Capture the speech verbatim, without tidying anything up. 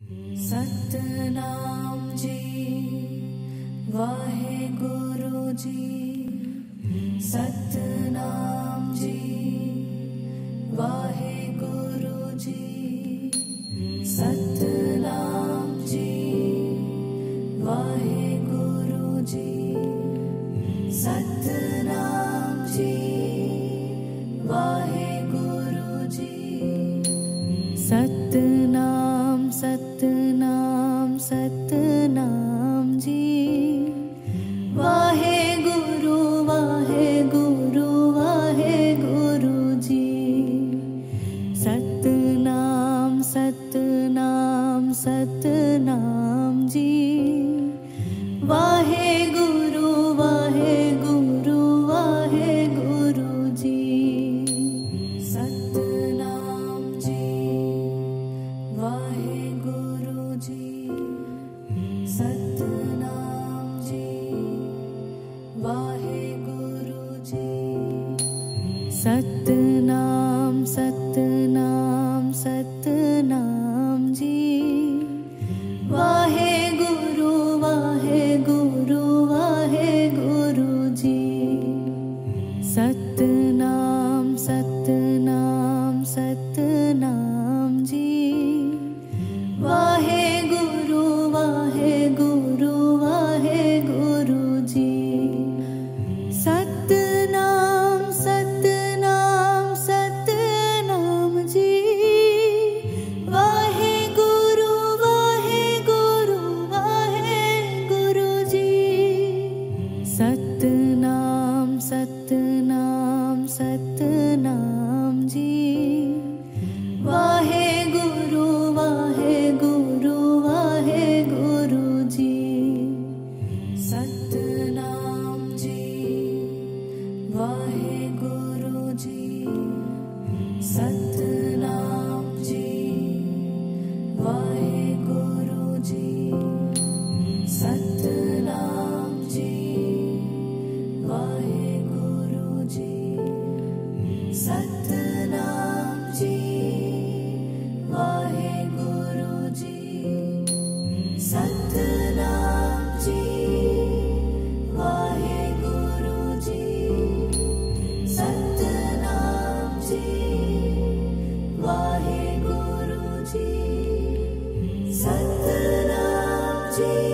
Satnam ji Waheguru ji. Satnam ji Waheguru ji. Satnam ji Waheguru ji. Satnam ji Waheguru ji. Satnam Satnam Satnam ji Waheguru Waheguru Waheguru ji. Satnam Satnam Satnam ji Waheguru Waheguru Waheguru ji. Satnam ji Waheguru ji. Satnam ji Waheguru ji. Satnam Satnam Satnam ji Waheguru Waheguru Waheguru ji. Satnam Satnam Satnam ji Waheguru Waheguru Waheguru ji. Satnam Satnam Satnam ji Waheguru Waheguru Waheguru ji. Satnam Satnam Satnam ji Waheguru Waheguru Waheguru ji. Satnam ji Waheguru ji. Satnam ji Waheguru ji. Satnam ji Waheguru ji. Satnam ji Waheguru ji. Satnam ji Waheguru ji. Satnam ji Waheguru ji. Satnam ji